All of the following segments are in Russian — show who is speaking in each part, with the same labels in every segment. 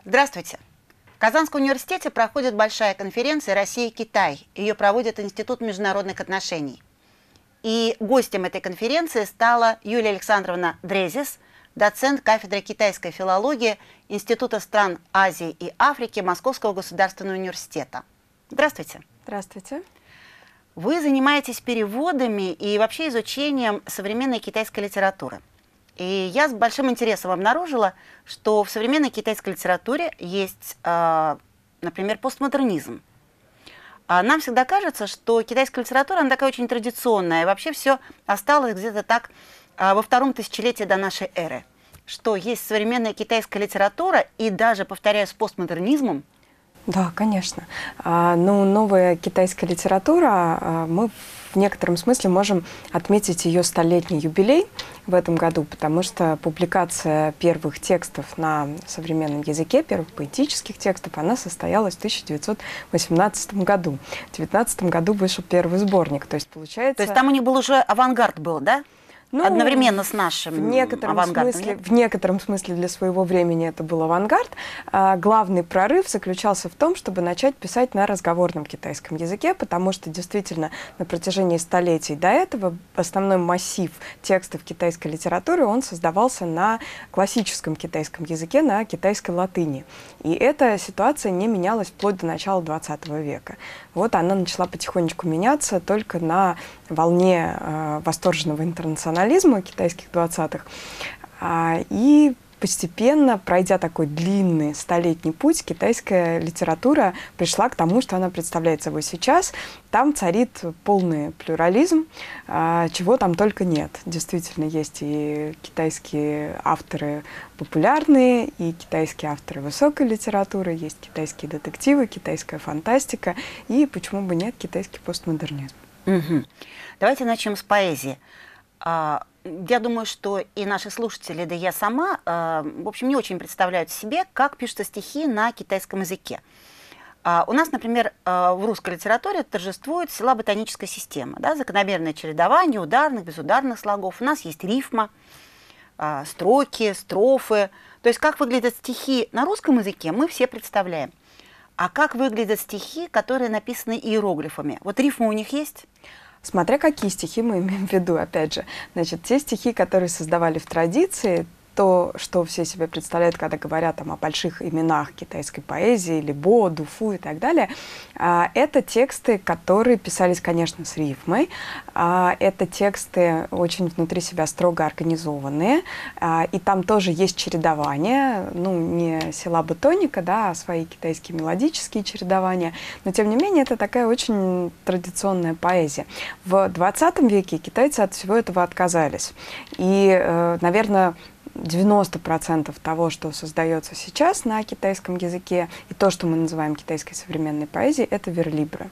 Speaker 1: Здравствуйте. В Казанском университете проходит большая конференция «Россия-Китай». Ее проводит Институт международных отношений. И гостем этой конференции стала Юлия Александровна Дрезис, доцент кафедры китайской филологии Института стран Азии и Африки Московского государственного университета. Здравствуйте.
Speaker 2: Здравствуйте.
Speaker 1: Вы занимаетесь переводами и вообще изучением современной китайской литературы. И я с большим интересом обнаружила, что в современной китайской литературе есть, например, постмодернизм. Нам всегда кажется, что китайская литература, она такая очень традиционная, и вообще все осталось где-то так во втором тысячелетии до нашей эры. Что есть современная китайская литература, и даже, повторяю, с постмодернизмом.
Speaker 2: Да, конечно. Новая китайская литература, мы в некотором смысле можем отметить ее столетний юбилей в этом году, потому что публикация первых текстов на современном языке, первых поэтических текстов, она состоялась в 1918 году. В 1919 году вышел первый сборник. То есть, получается...
Speaker 1: То есть там у них был уже авангард, был, да? Одновременно с нашим авангардом.
Speaker 2: В некотором смысле для своего времени это был авангард. Главный прорыв заключался в том, чтобы начать писать на разговорном китайском языке, потому что действительно на протяжении столетий до этого основной массив текстов китайской литературы, он создавался на классическом китайском языке, на китайской латыни. И эта ситуация не менялась вплоть до начала XX века. Вот она начала потихонечку меняться только на волне восторженного интернационализма китайских 20-х. И постепенно, пройдя такой длинный столетний путь, китайская литература пришла к тому, что она представляет собой сейчас. Там царит полный плюрализм, чего там только нет. Действительно, есть и китайские авторы популярные, и китайские авторы высокой литературы, есть китайские детективы, китайская фантастика, и, почему бы нет, китайский постмодернизм.
Speaker 1: Угу. Давайте начнем с поэзии. Я думаю, что и наши слушатели, да и я сама, в общем, не очень представляют себе, как пишутся стихи на китайском языке. У нас, например, в русской литературе торжествует силаботоническая система, да, закономерное чередование ударных, безударных слогов. У нас есть рифма, строки, строфы. То есть как выглядят стихи на русском языке, мы все представляем. А как выглядят стихи, которые написаны иероглифами? Вот рифма у них есть?
Speaker 2: Смотря какие стихи мы имеем в виду, опять же. Значит, те стихи, которые создавали в традиции, то, что все себе представляют, когда говорят там, о больших именах китайской поэзии, Либо, Дуфу и так далее, это тексты, которые писались, конечно, с рифмой. Это тексты очень внутри себя строго организованные. И там тоже есть чередование, ну, не силаботоника, да, а свои китайские мелодические чередования. Но, тем не менее, это такая очень традиционная поэзия. В 20 веке китайцы от всего этого отказались. И, наверное, 90% того, что создается сейчас на китайском языке, и то, что мы называем китайской современной поэзией, это верлибры.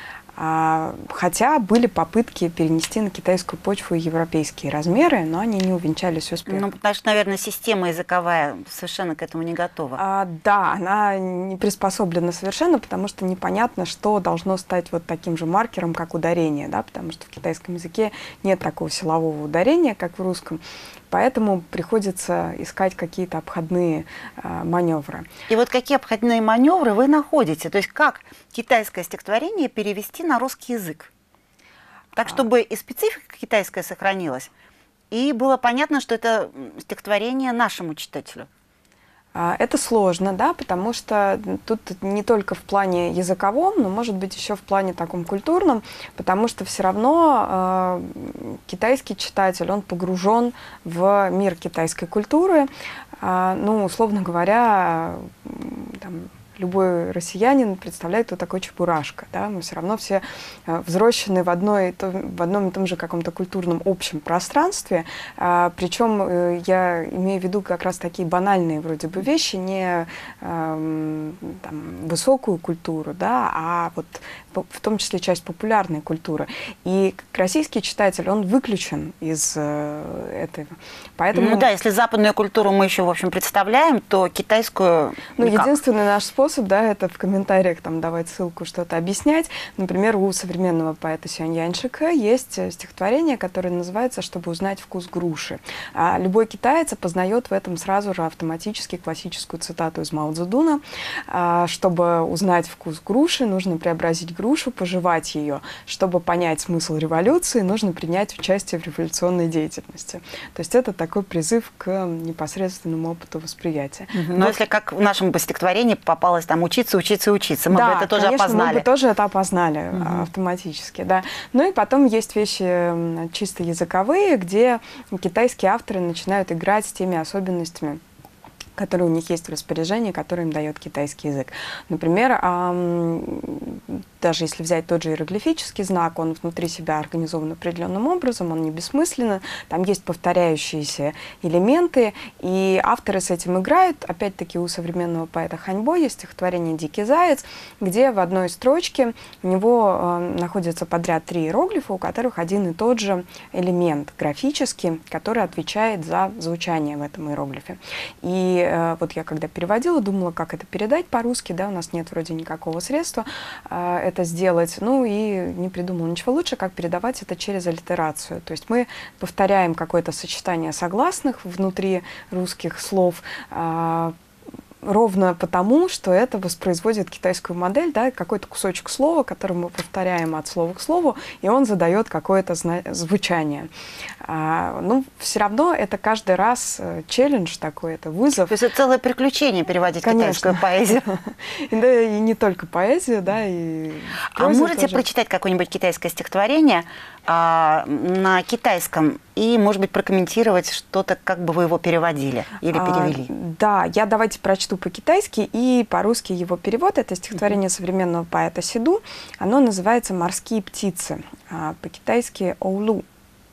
Speaker 2: Хотя были попытки перенести на китайскую почву европейские размеры, но они не увенчались успехом.
Speaker 1: Ну, потому что, наверное, система языковая совершенно к этому не готова.
Speaker 2: Да, она не приспособлена совершенно, потому что непонятно, что должно стать вот таким же маркером, как ударение, да, потому что в китайском языке нет такого силового ударения, как в русском. Поэтому приходится искать какие-то обходные маневры.
Speaker 1: И вот какие обходные маневры вы находите? То есть как китайское стихотворение перевести на русский язык? Так, чтобы и специфика китайская сохранилась, и было понятно, что это стихотворение нашему читателю.
Speaker 2: Это сложно, да, потому что тут не только в плане языковом, но, может быть, еще в плане таком культурном, потому что все равно китайский читатель, он погружен в мир китайской культуры. Ну, условно говоря, там, любой россиянин представляет, кто такой Чебурашка. Да? Мы все равно все взрослены в одном и том же каком-то культурном общем пространстве. Причем я имею в виду как раз такие банальные вроде бы вещи, не там, высокую культуру, да, а вот в том числе часть популярной культуры. И российский читатель, он выключен из этого. Поэтому...
Speaker 1: Ну да, если западную культуру мы еще, в общем, представляем, то китайскую...
Speaker 2: Ну, единственный наш способ способ, да, это в комментариях там давать ссылку, что-то объяснять. Например, у современного поэта Сюань Яньшика есть стихотворение, которое называется «Чтобы узнать вкус груши». Любой китаец познает в этом сразу же автоматически классическую цитату из Мао Цзэдуна. Чтобы узнать вкус груши, нужно преобразить грушу, пожевать ее. Чтобы понять смысл революции, нужно принять участие в революционной деятельности. То есть это такой призыв к непосредственному опыту восприятия.
Speaker 1: Но если как в нашем стихотворении попалось там учиться, учиться, учиться, мы бы это тоже
Speaker 2: конечно,
Speaker 1: опознали.
Speaker 2: мы бы тоже это опознали автоматически, да. Ну и потом есть вещи чисто языковые, где китайские авторы начинают играть с теми особенностями, которые у них есть в распоряжении, которые им дает китайский язык. Например, даже если взять тот же иероглифический знак, он внутри себя организован определенным образом, он не бессмысленно, там есть повторяющиеся элементы, и авторы с этим играют. Опять-таки у современного поэта Ханьбо есть стихотворение «Дикий заяц», где в одной строчке у него находится подряд 3 иероглифа, у которых один и тот же элемент графический, который отвечает за звучание в этом иероглифе. И вот я когда переводила, думала, как это передать по-русски, да, у нас нет вроде никакого средства это сделать, ну и не придумала ничего лучше, как передавать это через аллитерацию. То есть мы повторяем какое-то сочетание согласных внутри русских слов, ровно потому, что это воспроизводит китайскую модель, да, какой-то кусочек слова, который мы повторяем от слова к слову, и он задает какое-то звучание. Ну, все равно это каждый раз челлендж такой, это вызов.
Speaker 1: То есть это целое приключение переводить китайскую поэзию.
Speaker 2: Да, и не только поэзию, да, и
Speaker 1: можете прочитать какое-нибудь китайское стихотворение на китайском и, может быть, прокомментировать что-то, как бы вы его переводили или перевели?
Speaker 2: Да, я давайте прочту по-китайски и по-русски его перевод. Это стихотворение современного поэта Сиду. Оно называется «Морские птицы», по-китайски «Оулу».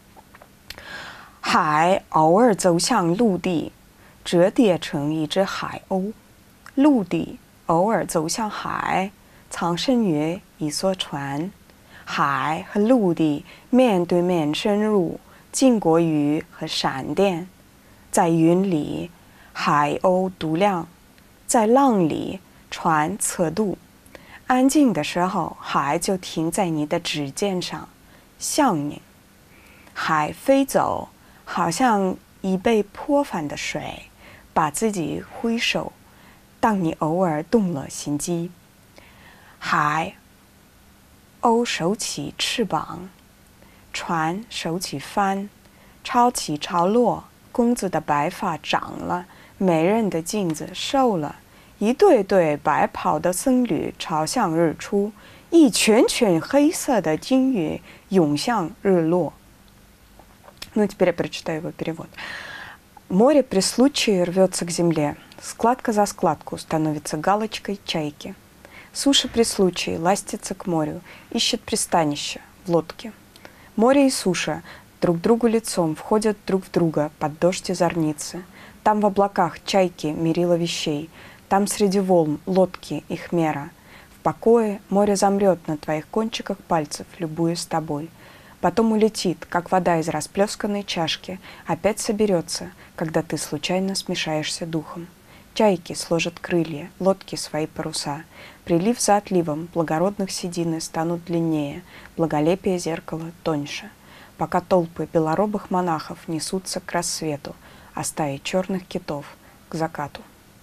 Speaker 2: «Хай 偶尔走向陆地，折叠成一只海鸥。陆地偶尔走向海，藏身于一艘船。海和陆地面对面深入，近过雨和闪电。在云里，海鸥独亮；在浪里，船侧渡。安静的时候，海就停在你的指尖上，像你。海飞走，好像一杯泼饭的水，把自己挥手。当你偶尔动了心机，海鸥手起翅膀，船手起帆，潮起潮落，公子的白发长了，美人的镜子瘦了，一对对白袍的僧侣朝向日出，一群群黑色的鲸鱼涌向日落。Ну, теперь я прочитаю его перевод. Море при случае рвется к земле, складка за складку становится галочкой чайки. Суша при случае ластится к морю, ищет пристанище в лодке. Море и суша друг другу лицом входят друг в друга под дождь и зорницы. Там в облаках чайки мерила вещей, там среди волн лодки их мера. В покое море замрет на твоих кончиках пальцев, любуясь тобой. Потом улетит, как вода из расплесканной чашки, опять соберется, когда ты случайно смешаешься духом. Чайки сложат крылья, лодки свои паруса. Прилив за отливом благородных седины станут длиннее, благолепие зеркала тоньше. Пока толпы белоробых монахов несутся к рассвету, а стаи черных китов к закату.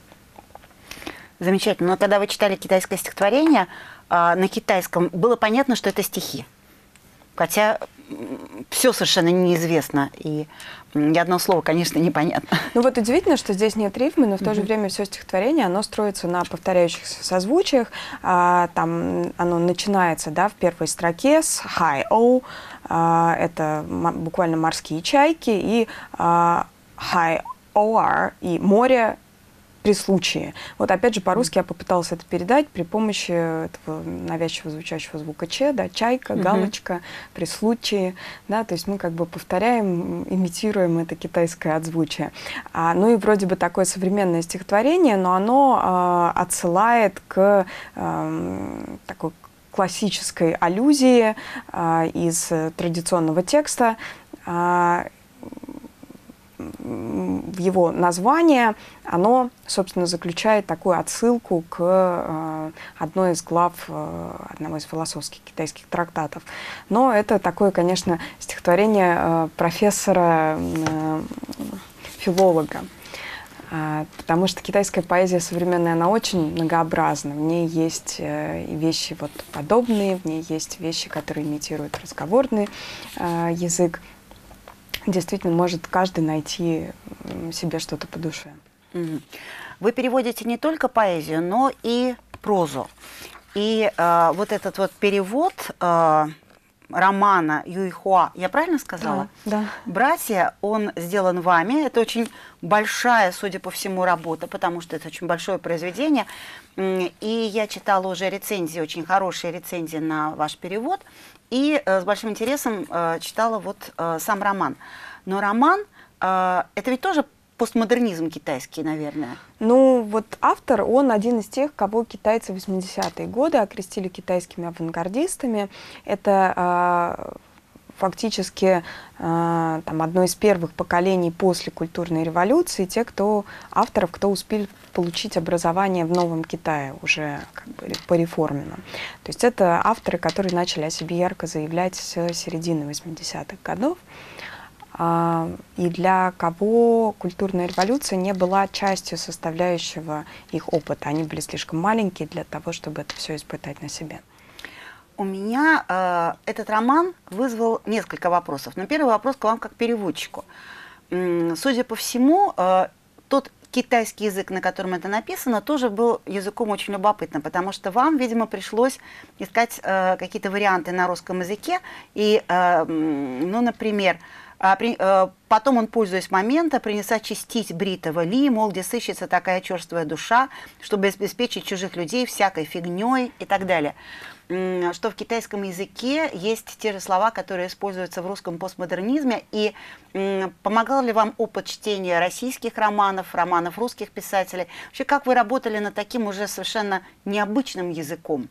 Speaker 1: Замечательно. Но когда вы читали китайское стихотворение, на китайском было понятно, что это стихи. Хотя все совершенно неизвестно, и ни одно слово, конечно, непонятно.
Speaker 2: Ну вот удивительно, что здесь нет рифмы, но в то же время все стихотворение, оно строится на повторяющихся созвучиях. Там оно начинается, да, в первой строке с «хай-оу», это буквально морские чайки, и «хай-оуар», и море при случае. Вот опять же по-русски я попыталась это передать при помощи этого навязчиво звучащего звука «ч», да, чайка, галочка, при случае, да, то есть мы как бы повторяем, имитируем это китайское отзвучие. Ну и вроде бы такое современное стихотворение, но оно отсылает к такой классической аллюзии из традиционного текста. в его название, оно, собственно, заключает такую отсылку к одной из глав одного из философских китайских трактатов. Но это такое, конечно, стихотворение профессора-филолога. Потому что китайская поэзия современная, она очень многообразна. В ней есть вещи вот подобные, в ней есть вещи, которые имитируют разговорный язык. Действительно, может каждый найти себе что-то по душе.
Speaker 1: Вы переводите не только поэзию, но и прозу. И вот этот вот перевод романа Юйхуа, я правильно сказала?
Speaker 2: Да.
Speaker 1: «Братья», он сделан вами. Это очень большая, судя по всему, работа, потому что это очень большое произведение. И я читала уже рецензии, очень хорошие рецензии на ваш перевод. И с большим интересом читала вот сам роман. Но роман, это ведь тоже постмодернизм китайский, наверное.
Speaker 2: Ну, вот автор, он один из тех, кого китайцы в 80-е годы окрестили китайскими авангардистами. Это фактически там, одно из первых поколений после культурной революции, те, авторов, кто успел получить образование в Новом Китае, уже как бы по реформенным. То есть это авторы, которые начали о себе ярко заявлять с середины 80-х годов. И для кого культурная революция не была частью составляющего их опыта. Они были слишком маленькие для того, чтобы это все испытать на себе.
Speaker 1: У меня этот роман вызвал несколько вопросов. Но первый вопрос к вам как переводчику. Судя по всему, тот китайский язык, на котором это написано, тоже был языком очень любопытным, потому что вам, видимо, пришлось искать какие-то варианты на русском языке. И, ну, например, потом он, пользуясь моментом, принес очистить бритого Ли, мол, где сыщется такая черствая душа, чтобы обеспечить чужих людей всякой фигней и так далее. Что в китайском языке есть те же слова, которые используются в русском постмодернизме. И помогал ли вам опыт чтения российских романов, романов русских писателей? Вообще, как вы работали над таким уже совершенно необычным языком?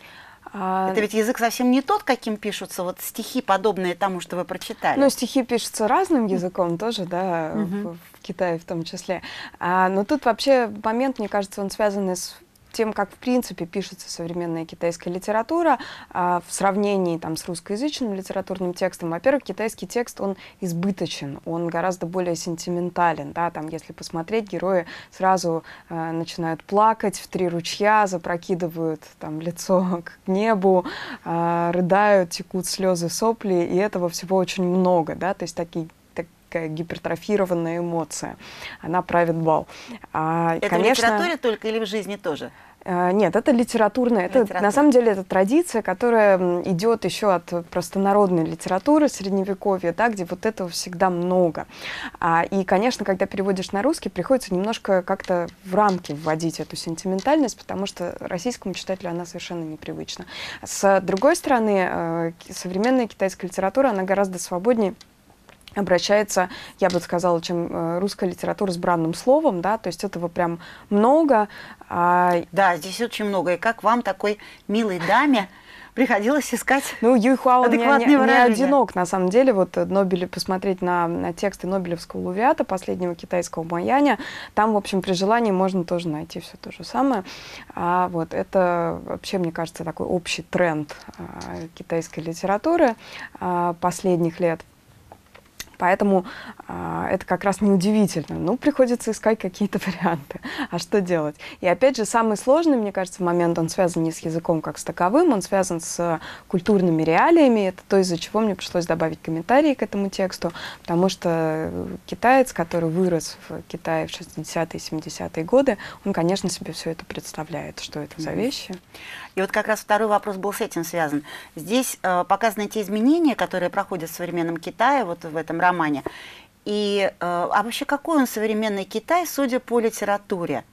Speaker 1: Это ведь язык совсем не тот, каким пишутся вот стихи, подобные тому, что вы прочитали.
Speaker 2: Ну, стихи пишутся разным языком тоже, да, в Китае в том числе. Но тут вообще момент, мне кажется, он связан с тем, как в принципе пишется современная китайская литература в сравнении там, с русскоязычным литературным текстом. Во-первых, китайский текст, он избыточен, он гораздо более сентиментален. Да? Там, если посмотреть, герои сразу начинают плакать в три ручья, запрокидывают там, лицо к небу, рыдают, текут слезы, сопли, и этого всего очень много. Да? То есть такая гипертрофированная эмоция. Она правит бал.
Speaker 1: Это
Speaker 2: конечно,
Speaker 1: в литературе только или в жизни тоже?
Speaker 2: Нет, это литературная. На самом деле это традиция, которая идет еще от простонародной литературы Средневековья, да, где вот этого всегда много. И, конечно, когда переводишь на русский, приходится немножко как-то в рамки вводить эту сентиментальность, потому что российскому читателю она совершенно непривычна. С другой стороны, современная китайская литература, она гораздо свободнее обращается, я бы сказала, чем русская литература с бранным словом, да, то есть этого прям много.
Speaker 1: Да, здесь очень много. И как вам, такой милой даме, приходилось искать
Speaker 2: Юйхуа, он
Speaker 1: адекватные выражения?
Speaker 2: Не одинок, на самом деле. Вот посмотреть на тексты Нобелевского лауреата, последнего китайского Мояня, там, в общем, при желании можно тоже найти все то же самое. Вот это вообще, мне кажется, такой общий тренд китайской литературы последних лет. Поэтому это как раз неудивительно. Ну, приходится искать какие-то варианты. А что делать? И опять же, самый сложный, мне кажется, момент, он связан не с языком как с таковым, он связан с культурными реалиями. Это то, из-за чего мне пришлось добавить комментарии к этому тексту, потому что китаец, который вырос в Китае в 60-е и 70-е годы, он, конечно, себе все это представляет, что это за вещи.
Speaker 1: И вот как раз второй вопрос был с этим связан. Здесь показаны те изменения, которые проходят в современном Китае, вот в этом романе. И вообще какой он современный Китай, судя по литературе?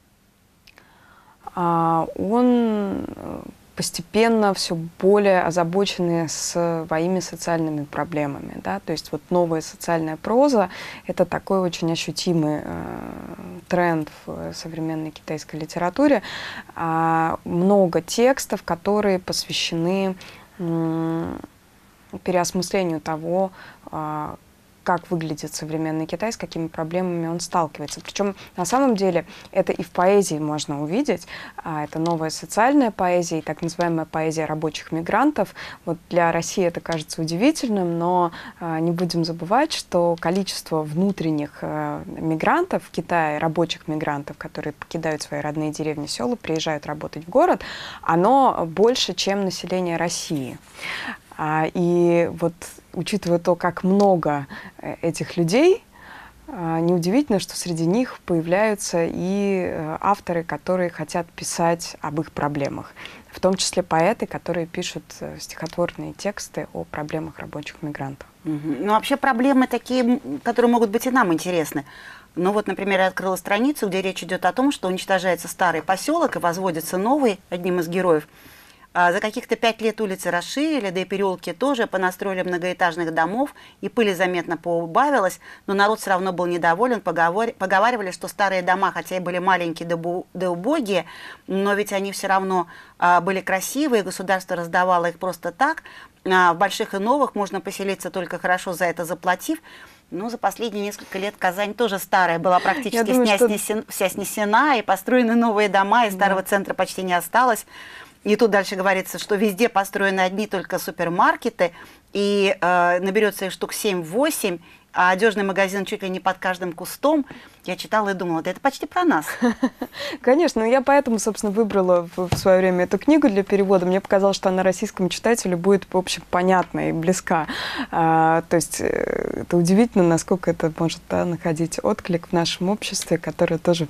Speaker 2: Он постепенно все более озабочены своими социальными проблемами. Да? То есть вот новая социальная проза — это такой очень ощутимый тренд в современной китайской литературе. Много текстов, которые посвящены переосмыслению того, как выглядит современный Китай, с какими проблемами он сталкивается. Причем на самом деле это и в поэзии можно увидеть. Это новая социальная поэзия и так называемая поэзия рабочих мигрантов. Вот для России это кажется удивительным, но не будем забывать, что количество внутренних мигрантов в Китае, рабочих мигрантов, которые покидают свои родные деревни, села, приезжают работать в город, оно больше, чем население России. И вот учитывая то, как много этих людей, неудивительно, что среди них появляются и авторы, которые хотят писать об их проблемах, в том числе поэты, которые пишут стихотворные тексты о проблемах рабочих мигрантов.
Speaker 1: Ну, вообще проблемы такие, которые могут быть и нам интересны. Ну вот, например, я открыла страницу, где речь идет о том, что уничтожается старый поселок и возводится новый, одним из героев. За каких-то 5 лет улицы расширили, да и переулки тоже, понастроили многоэтажных домов, и пыли заметно поубавилось, но народ все равно был недоволен, поговаривали, что старые дома, хотя и были маленькие да убогие, но ведь они все равно были красивые, государство раздавало их просто так, в больших и новых можно поселиться только хорошо за это заплатив. Ну, за последние несколько лет Казань тоже старая была, практически вся снесена, и построены новые дома, и старого центра почти не осталось. И тут дальше говорится, что везде построены одни только супермаркеты, и наберется их штук 7-8, а одежный магазин чуть ли не под каждым кустом. Я читала и думала, да это почти про нас.
Speaker 2: Конечно, я поэтому, собственно, выбрала в свое время эту книгу для перевода. Мне показалось, что она российскому читателю будет, в общем, понятна и близка. То есть это удивительно, насколько это может находить отклик в нашем обществе, которое тоже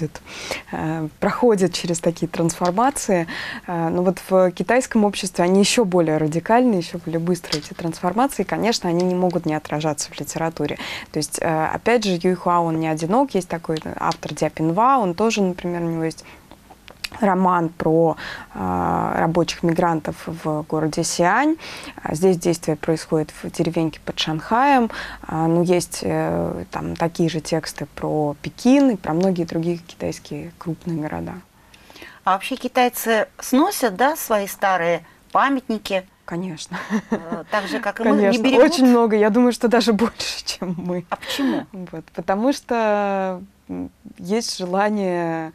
Speaker 2: проходит через такие трансформации. Но вот в китайском обществе они еще более радикальны, еще более быстрые эти трансформации. И, конечно, они не могут не отражаться в литературе. То есть, опять же, Юй Хуа, он не одинок. Есть такой автор Дзя Пинва, он тоже, например, у него есть роман про рабочих мигрантов в городе Сиань. Здесь действие происходит в деревеньке под Шанхаем. Но есть там такие же тексты про Пекин и про многие другие китайские крупные города.
Speaker 1: А вообще китайцы сносят, да, свои старые памятники?
Speaker 2: Конечно.
Speaker 1: Так же, как и
Speaker 2: мы,
Speaker 1: не берегут?
Speaker 2: Очень много. Я думаю, что даже больше, чем мы.
Speaker 1: А почему?
Speaker 2: Вот, потому что есть желание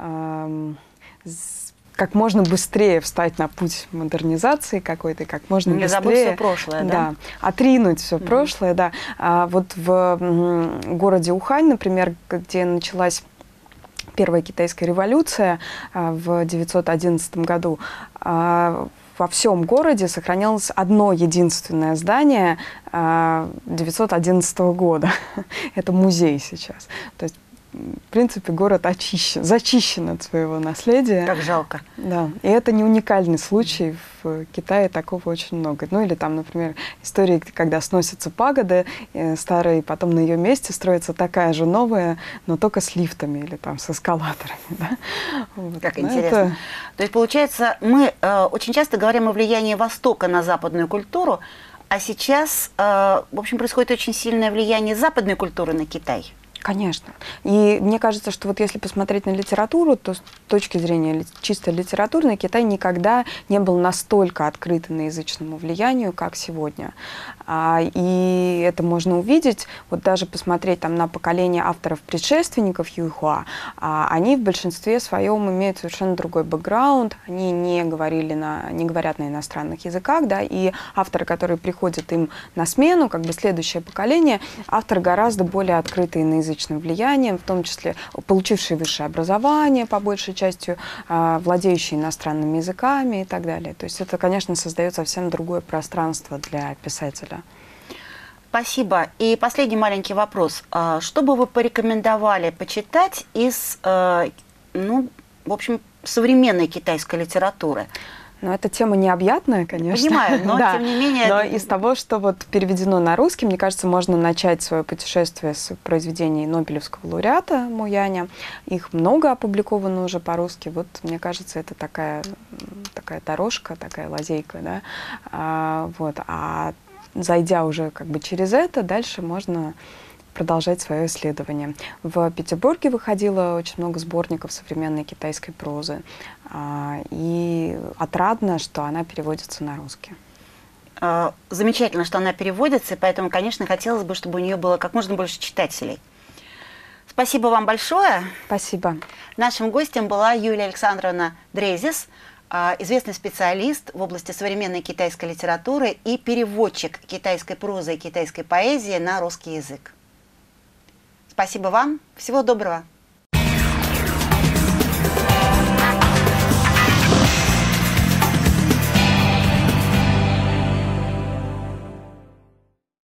Speaker 2: как можно быстрее встать на путь модернизации какой-то, как можно
Speaker 1: не
Speaker 2: быстрее.
Speaker 1: Забыть все прошлое, да?
Speaker 2: Да, отринуть все прошлое, да. Вот в городе Ухань, например, где началась Первая китайская революция в 911 году, во всем городе сохранялось одно единственное здание 911 года. Это музей сейчас. То есть, в принципе, город зачищен от своего наследия.
Speaker 1: Как жалко.
Speaker 2: Да. И это не уникальный случай. В Китае такого очень много. Ну или там, например, истории, когда сносятся пагоды старые, и потом на ее месте строится такая же новая, но только с лифтами или там с эскалаторами. Да? Вот.
Speaker 1: Как интересно. То есть, получается, мы очень часто говорим о влиянии Востока на западную культуру, а сейчас, в общем, происходит очень сильное влияние западной культуры на Китай.
Speaker 2: Конечно. И мне кажется, что вот если посмотреть на литературу, то с точки зрения чисто литературной, Китай никогда не был настолько открыт иноязычному влиянию, как сегодня. И это можно увидеть, вот даже посмотреть там на поколение авторов-предшественников Юй Хуа, они в большинстве своем имеют совершенно другой бэкграунд, они не говорят на иностранных языках, да, и авторы, которые приходят им на смену, как бы следующее поколение, авторы гораздо более открытые иноязычным влиянием, в том числе получившие высшее образование, по большей части, владеющие иностранными языками и так далее. То есть это, конечно, создает совсем другое пространство для писателя.
Speaker 1: Спасибо. И последний маленький вопрос. Что бы вы порекомендовали почитать из, ну, в общем, современной китайской литературы?
Speaker 2: Ну, эта тема необъятная, конечно.
Speaker 1: Понимаю, но
Speaker 2: да.
Speaker 1: тем не менее...
Speaker 2: Но из того, что вот переведено на русский, мне кажется, можно начать свое путешествие с произведений Нобелевского лауреата Мо Яня. Их много опубликовано уже по-русски. Вот, мне кажется, это такая дорожка, такая лазейка, да. А зайдя уже как бы через это, дальше можно продолжать свое исследование. В Петербурге выходило очень много сборников современной китайской прозы. И отрадно, что она переводится на русский.
Speaker 1: Замечательно, что она переводится, и поэтому, конечно, хотелось бы, чтобы у нее было как можно больше читателей. Спасибо вам большое.
Speaker 2: Спасибо.
Speaker 1: Нашим гостем была Юлия Александровна Дрезис, известный специалист в области современной китайской литературы и переводчик китайской прозы и китайской поэзии на русский язык. Спасибо вам. Всего доброго.